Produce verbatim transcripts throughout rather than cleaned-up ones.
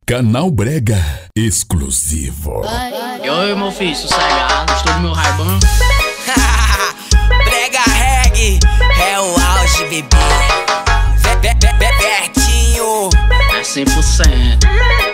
Canal Brega exclusivo. E oi, meu filho, sossegado, gostou do meu raibão? Brega reggae é o auge, bebê. Be -be -be Pertinho É cem por cento.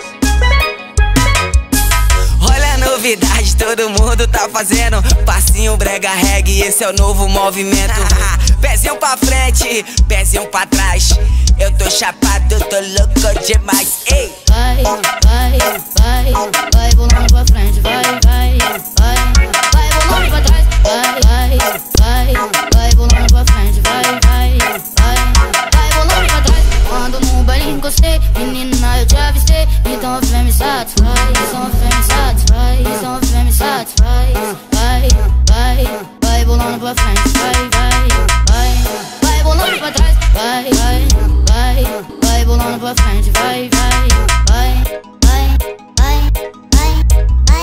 Olha a novidade, todo mundo tá fazendo passinho brega reggae, esse é o novo movimento. Pezinho pra frente, pezinho pra trás. Eu tô chapado, tô louco demais. Ei! Vai, vai, vai, vai bolando pra frente, vai, vai, vai, vai bolando pra trás, vai, vai, vai, vai bolando pra frente, vai, vai, vai, vai bolando pra trás. Quando no baile encostei, menina eu te avistei, então vem me satisfaz, então vem me satisfaz, então vem me satisfaz, vai, vai, vai bolando pra frente, vai, vai, vai, vai bolando pra trás, vai, vai, vai, vai bolando pra frente, vai, vai, vai, vai, vai, vai, vai,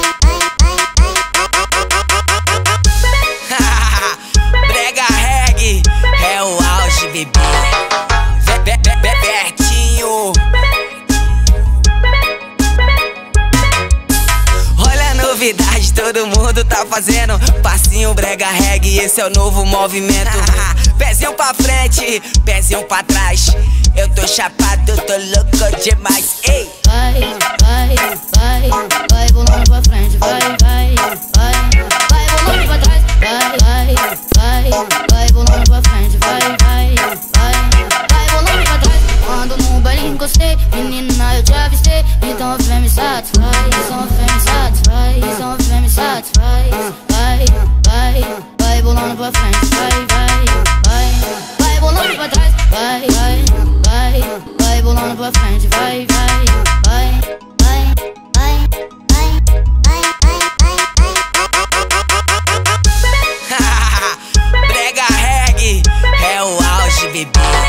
vai. Brega reggae é o auge, bebê. Be -be -be Pertinho. Olha a novidade, todo mundo tá fazendo passinho brega reggae, esse é o novo movimento. Pezinho pra frente, pezinho pra trás. Eu tô chapado, tô louco demais. Ei! Vai, vai, vai, vai bolando pra frente, vai, vai, vai, vai bolando pra trás, vai, vai, vai, vai bolando pra frente, vai, vai, vai, vai bolando pra trás. Quando no baile encostei, menina eu te avistei, então vem me satisfaz, então vem me satisfaz, então vem me satisfaz, vai, vai, vai bolando pra frente, vai, vai, vai, vai bolando pra trás, vai, vai, vai, vai bolando pra frente, vai, vai, vai, vai, vai, vai, vai, vai, Brega reggae é o auge, bebê.